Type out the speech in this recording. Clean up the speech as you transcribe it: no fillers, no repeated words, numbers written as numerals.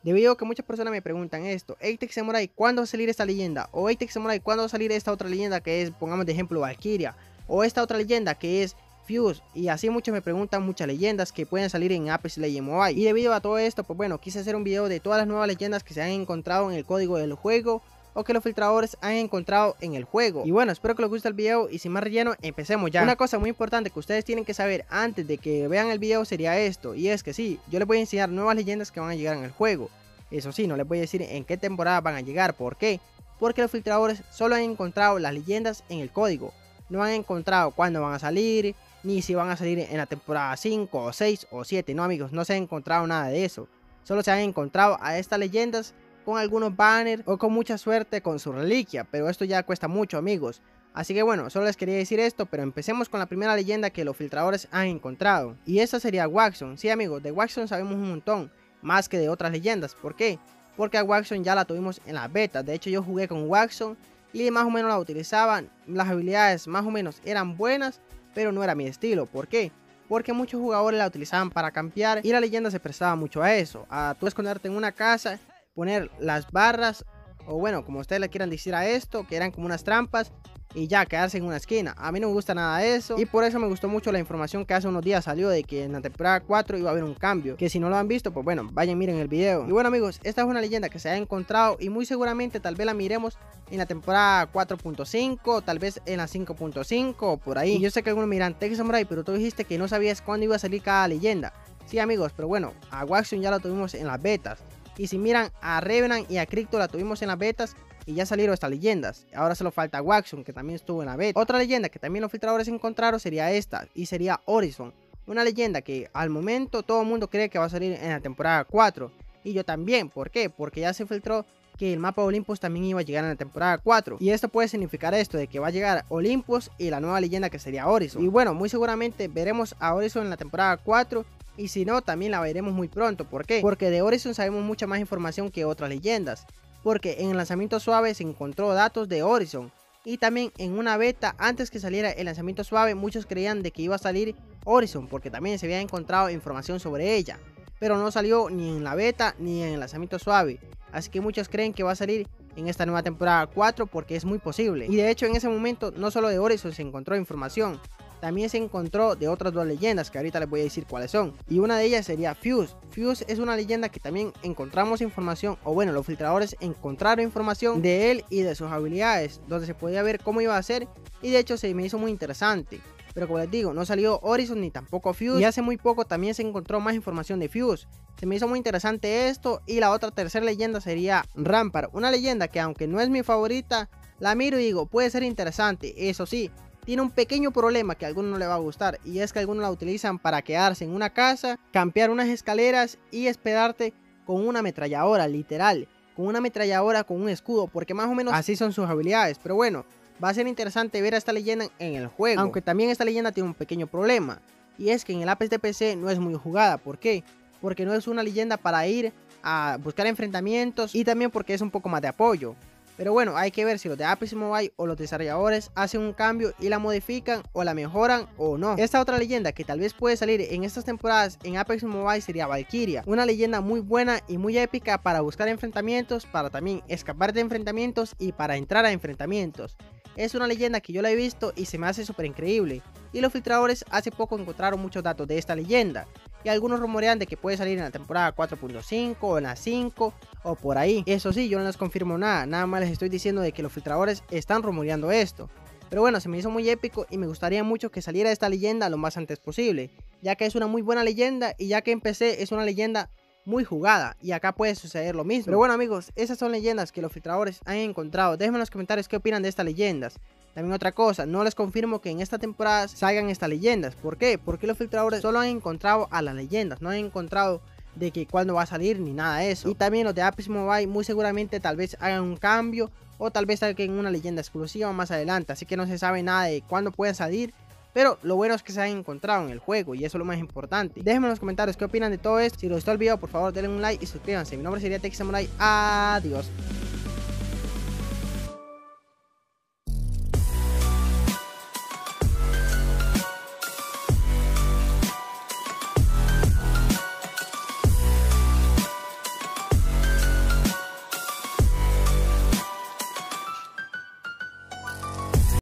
Debido a que muchas personas me preguntan esto: Apex Samurai, ¿cuándo va a salir esta leyenda? O Apex Samurai, ¿cuándo va a salir esta otra leyenda que es, pongamos de ejemplo, Valkyria? O esta otra leyenda que es Fuse. Y así muchos me preguntan muchas leyendas que pueden salir en Apex Legends Mobile. Y debido a todo esto, pues bueno, quise hacer un video de todas las nuevas leyendas que se han encontrado en el código del juego o que los filtradores han encontrado en el juego. Y bueno, espero que les guste el video y sin más relleno, empecemos ya. Una cosa muy importante que ustedes tienen que saber antes de que vean el video sería esto, y es que sí, yo les voy a enseñar nuevas leyendas que van a llegar en el juego. Eso sí, no les voy a decir en qué temporada van a llegar. ¿Por qué? Porque los filtradores solo han encontrado las leyendas en el código. No han encontrado cuándo van a salir, ni si van a salir en la temporada 5 o 6 o 7. No, amigos, no se ha encontrado nada de eso. Solo se han encontrado a estas leyendas con algunos banners o con mucha suerte con su reliquia, pero esto ya cuesta mucho, amigos. Así que bueno, solo les quería decir esto, pero empecemos con la primera leyenda que los filtradores han encontrado. Y esa sería Waxon. Sí, amigos, de Waxon sabemos un montón, más que de otras leyendas. ¿Por qué? Porque a Waxon ya la tuvimos en las betas. De hecho, yo jugué con Waxon y más o menos la utilizaban. Las habilidades más o menos eran buenas, pero no era mi estilo. ¿Por qué? Porque muchos jugadores la utilizaban para campear y la leyenda se prestaba mucho a eso, a tú esconderte en una casa, poner las barras, o bueno, como ustedes le quieran decir a esto, que eran como unas trampas, y ya quedarse en una esquina. A mí no me gusta nada de eso, y por eso me gustó mucho la información que hace unos días salió de que en la temporada 4 iba a haber un cambio, que si no lo han visto, pues bueno, vayan miren el video. Y bueno, amigos, esta es una leyenda que se ha encontrado y muy seguramente tal vez la miremos en la temporada 4.5, tal vez en la 5.5 o por ahí. Y yo sé que algunos miran: Apex Samurai, pero tú dijiste que no sabías cuándo iba a salir cada leyenda. Sí, amigos, pero bueno, a Waxon ya lo tuvimos en las betas. Y si miran, a Revenant y a Crypto la tuvimos en las betas y ya salieron estas leyendas. Ahora solo falta Waxon, que también estuvo en la beta. Otra leyenda que también los filtradores encontraron sería esta, y sería Horizon. Una leyenda que al momento todo el mundo cree que va a salir en la temporada 4. Y yo también. ¿Por qué? Porque ya se filtró que el mapa Olympus también iba a llegar en la temporada 4. Y esto puede significar esto, de que va a llegar Olympus y la nueva leyenda que sería Horizon. Y bueno, muy seguramente veremos a Horizon en la temporada 4. Y si no, también la veremos muy pronto. ¿Por qué? Porque de Horizon sabemos mucha más información que otras leyendas. Porque en el lanzamiento suave se encontró datos de Horizon. Y también en una beta, antes que saliera el lanzamiento suave, muchos creían de que iba a salir Horizon, porque también se había encontrado información sobre ella. Pero no salió ni en la beta ni en el lanzamiento suave. Así que muchos creen que va a salir en esta nueva temporada 4 porque es muy posible. Y de hecho en ese momento no solo de Horizon se encontró información, también se encontró de otras dos leyendas que ahorita les voy a decir cuáles son. Y una de ellas sería Fuse. Fuse es una leyenda que también encontramos información, o bueno, los filtradores encontraron información de él y de sus habilidades, donde se podía ver cómo iba a ser, y de hecho se me hizo muy interesante. Pero como les digo, no salió Horizon ni tampoco Fuse, y hace muy poco también se encontró más información de Fuse. Se me hizo muy interesante esto. Y la otra tercera leyenda sería Rampart, una leyenda que aunque no es mi favorita, la miro y digo, puede ser interesante. Eso sí, tiene un pequeño problema que a algunos no le va a gustar, y es que algunos la utilizan para quedarse en una casa, campear unas escaleras y esperarte con una ametralladora, literal, con una ametralladora con un escudo, porque más o menos así son sus habilidades. Pero bueno, va a ser interesante ver a esta leyenda en el juego, aunque también esta leyenda tiene un pequeño problema, y es que en el Apex de PC no es muy jugada. ¿Por qué? Porque no es una leyenda para ir a buscar enfrentamientos, y también porque es un poco más de apoyo. Pero bueno, hay que ver si los de Apex Mobile o los desarrolladores hacen un cambio y la modifican o la mejoran o no. Esta otra leyenda que tal vez puede salir en estas temporadas en Apex Mobile sería Valkyria, una leyenda muy buena y muy épica para buscar enfrentamientos, para también escapar de enfrentamientos y para entrar a enfrentamientos. Es una leyenda que yo la he visto y se me hace súper increíble, y los filtradores hace poco encontraron muchos datos de esta leyenda, y algunos rumorean de que puede salir en la temporada 4.5 o en la 5 o por ahí. Eso sí, yo no les confirmo nada, nada más les estoy diciendo de que los filtradores están rumoreando esto. Pero bueno, se me hizo muy épico y me gustaría mucho que saliera esta leyenda lo más antes posible, ya que es una muy buena leyenda y ya que en PC es una leyenda muy jugada, y acá puede suceder lo mismo. Pero bueno, amigos, esas son leyendas que los filtradores han encontrado. Déjenme en los comentarios qué opinan de estas leyendas. También otra cosa, no les confirmo que en esta temporada salgan estas leyendas. ¿Por qué? Porque los filtradores solo han encontrado a las leyendas, no han encontrado de que cuándo va a salir ni nada de eso. Y también los de Apex Mobile muy seguramente tal vez hagan un cambio, o tal vez salgan una leyenda exclusiva más adelante. Así que no se sabe nada de cuándo pueden salir. Pero lo bueno es que se han encontrado en el juego, y eso es lo más importante. Déjenme en los comentarios qué opinan de todo esto. Si les gustó el video, por favor denle un like y suscríbanse. Mi nombre sería Apex Samurai. Adiós.